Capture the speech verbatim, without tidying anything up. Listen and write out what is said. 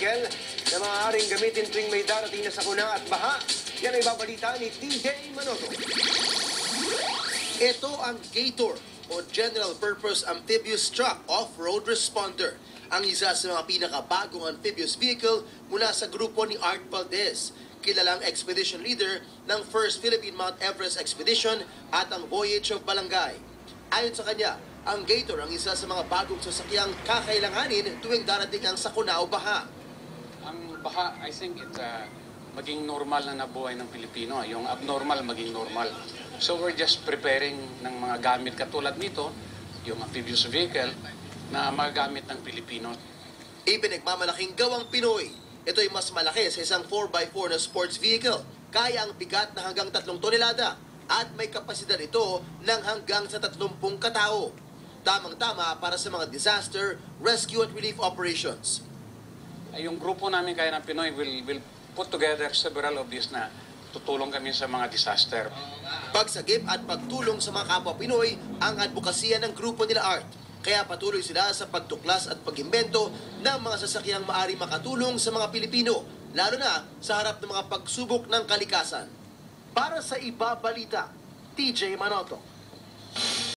vehicle na maaaring gamitin tuwing may darating na sakuna at baha. Yan ay babalita ni T J Manotoc. Ito ang GATOR o General Purpose Amphibious Truck Off-Road Responder, ang isa sa mga pinakabagong amphibious vehicle mula sa grupo ni Art Valdez, kilalang expedition leader ng First Philippine Mount Everest Expedition at ang Voyage of Balangay. Ayon sa kanya, ang GATOR ang isa sa mga bagong sasakyang kakailanganin tuwing darating ang sakuna o baha. Ang baha, I think it's uh, maging normal na nabuhay ng Pilipino. Yung abnormal, maging normal. So we're just preparing ng mga gamit katulad nito, yung amphibious vehicle, na magagamit ng Pilipino. Ipinagmamalaking gawang Pinoy. Ito ay mas malaki sa isang four by four na sports vehicle. Kaya ang bigat na hanggang tatlong tonelada at may kapasidad ito ng hanggang sa tatlumpung katao. Tamang-tama para sa mga disaster, rescue at relief operations. Yung grupo namin kaya ng Pinoy will, will put together several of these na tutulong kami sa mga disaster. Pagsagip at pagtulong sa mga kapwa Pinoy ang advokasya ng grupo nila Art. Kaya patuloy sila sa pagtuklas at pag-imbento ng mga sasakyang maaari makatulong sa mga Pilipino, lalo na sa harap ng mga pagsubok ng kalikasan. Para sa Iba Balita, T J Manotoc.